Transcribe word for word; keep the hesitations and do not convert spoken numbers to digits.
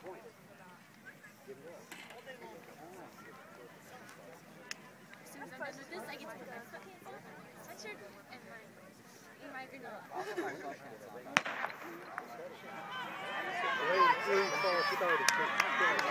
As soon as I'm done with this, I get to put my sweatpants on, sweatshirt, and my, and my granola. Three, four, started.